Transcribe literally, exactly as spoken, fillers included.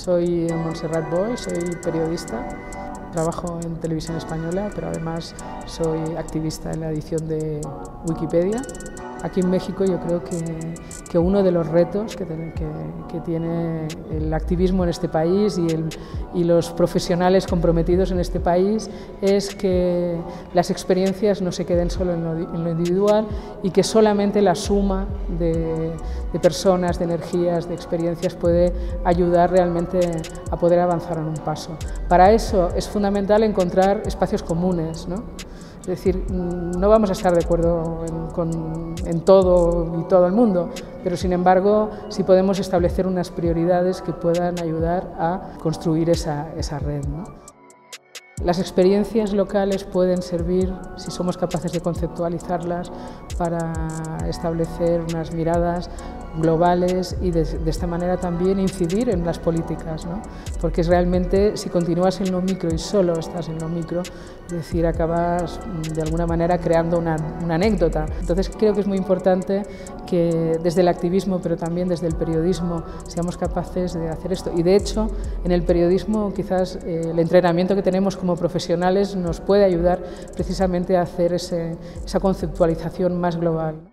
Soy Montserrat Boix, soy periodista, trabajo en Televisión Española, pero además soy activista en la edición de Wikipedia. Aquí en México yo creo que, que uno de los retos que, que, que tiene el activismo en este país y, el, y los profesionales comprometidos en este país es que las experiencias no se queden solo en lo, en lo individual y que solamente la suma de, de personas, de energías, de experiencias puede ayudar realmente a poder avanzar en un paso. Para eso es fundamental encontrar espacios comunes, ¿no? Es decir, no vamos a estar de acuerdo en, con, en todo y todo el mundo, pero sin embargo sí podemos establecer unas prioridades que puedan ayudar a construir esa, esa red, ¿no? Las experiencias locales pueden servir, si somos capaces de conceptualizarlas, para establecer unas miradas globales y de, de esta manera también incidir en las políticas, ¿no? Porque es realmente, si continúas en lo micro y solo estás en lo micro, es decir, acabas de alguna manera creando una, una anécdota. Entonces creo que es muy importante que desde el activismo, pero también desde el periodismo, seamos capaces de hacer esto. Y de hecho, en el periodismo quizás eh, el entrenamiento que tenemos como profesionales nos puede ayudar precisamente a hacer ese, esa conceptualización más global.